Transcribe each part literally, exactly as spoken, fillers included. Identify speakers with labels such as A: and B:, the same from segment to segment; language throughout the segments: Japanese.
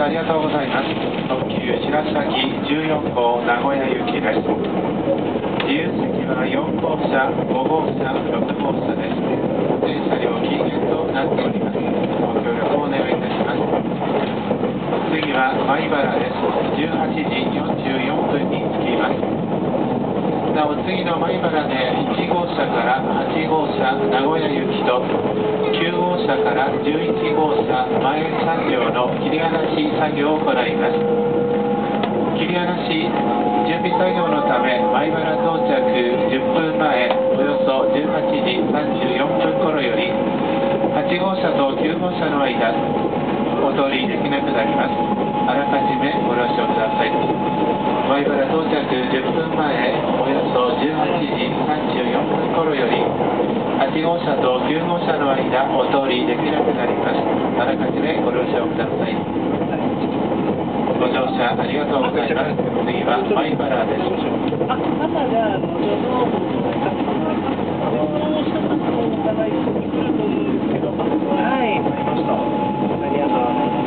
A: 車ありがとうございます。特急白崎じゅうよん号名古屋行きです。自由席はよん号車、ご号車、ろく号車です。全車両禁煙となっております。ご協力をお願いいたします。次は米原です。じゅうはちじよんじゅうよんぷんに着きます。なお次の米原でいち号車からはち号車名古屋行きときゅう号車からじゅういち号車前さん両の切り離し作業を行います。切り離し準備作業のため米原到着じゅっぷんまえおよそじゅうはちじさんじゅうよんぷん頃よりはち号車ときゅう号車の間お通りできなくなります。あらかじめご了承ください。米原到着じゅっぷんまえおよそじゅうはちじさんじゅうよんぷん頃よりはち号車ときゅう号車の間お通りできなくなります。あらかじめご了承ください。ご乗車ありがとうございます。次は米原です。
B: あ、朝じゃあ、あの、ちょうど、あの、下の方をお互いに来るというんですけど、はい。わかりました。ありがとうございます。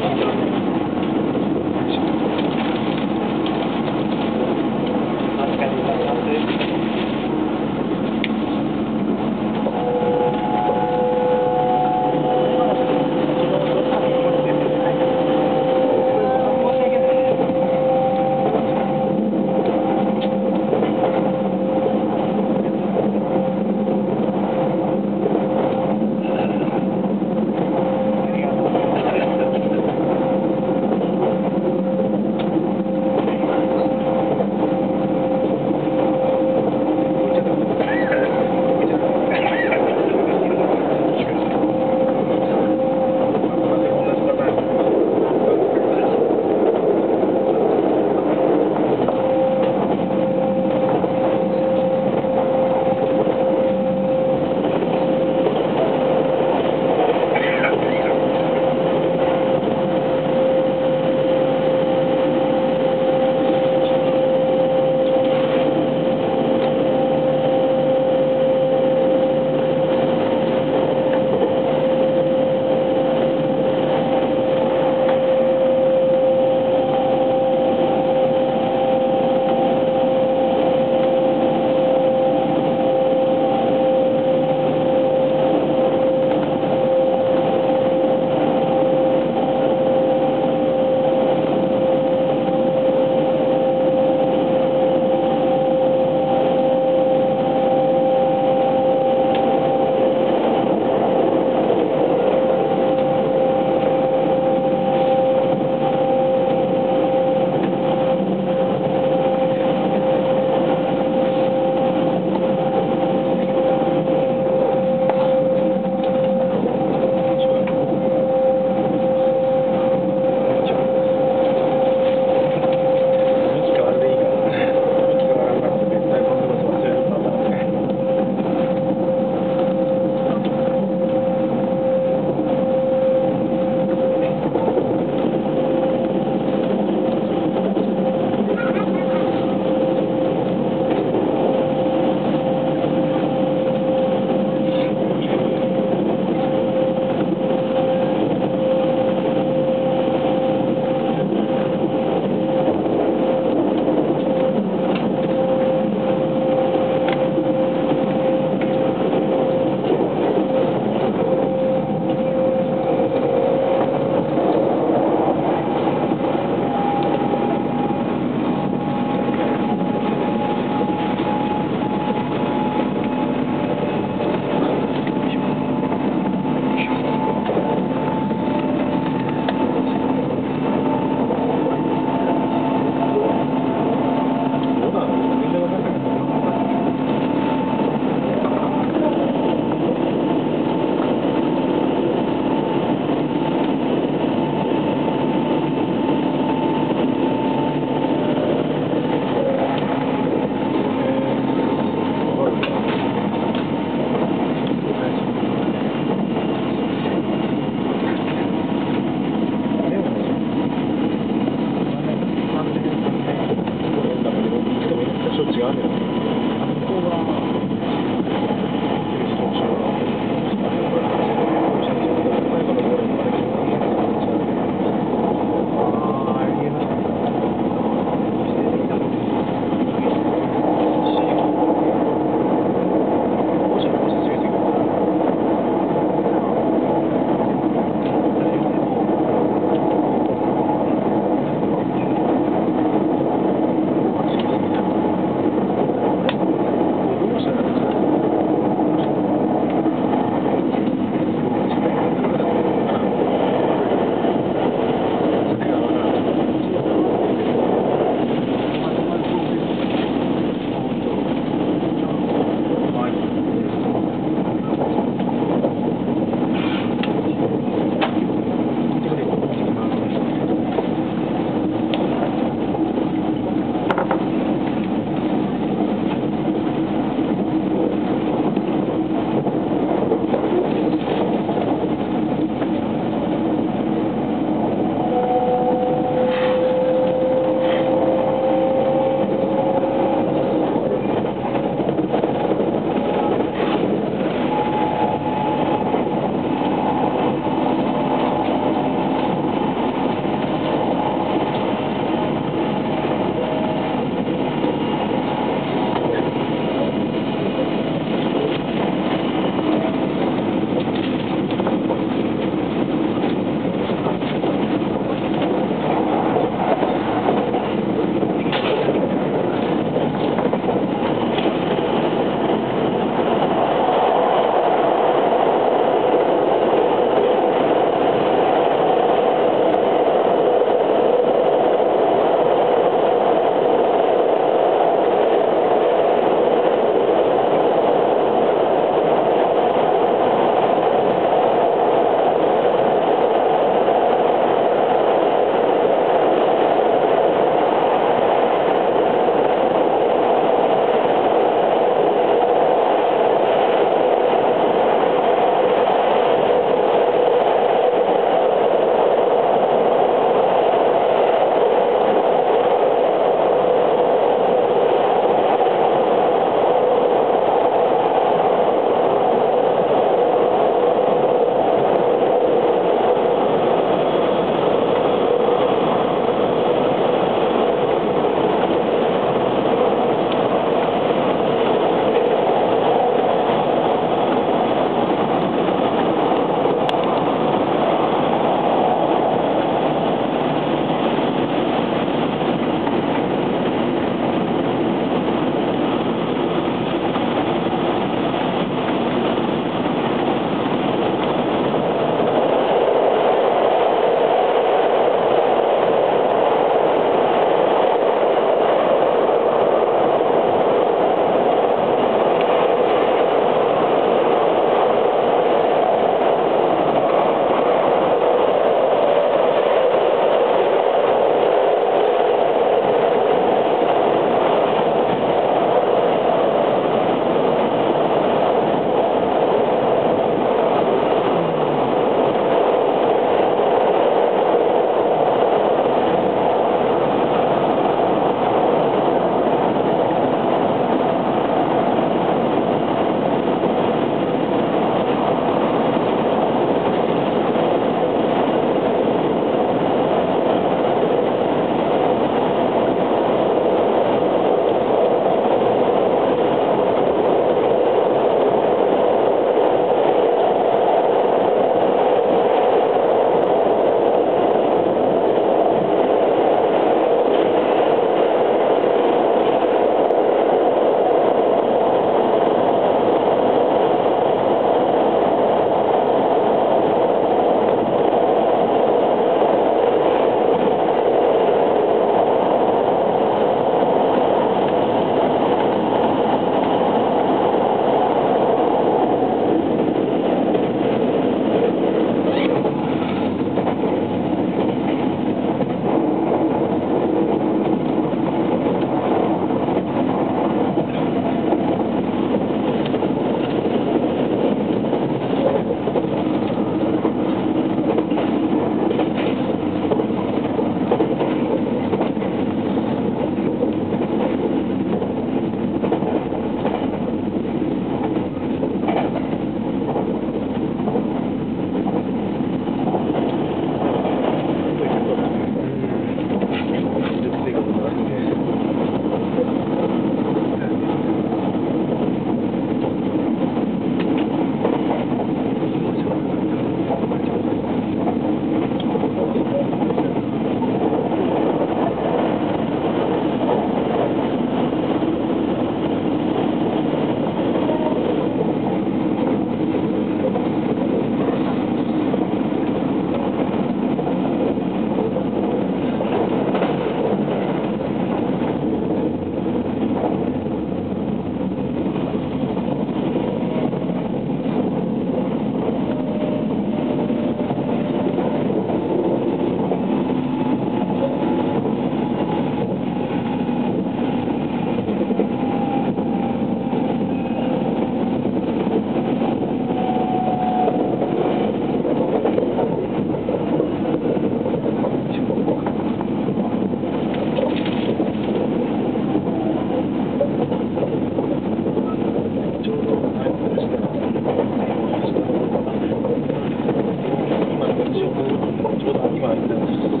B: はいただきます。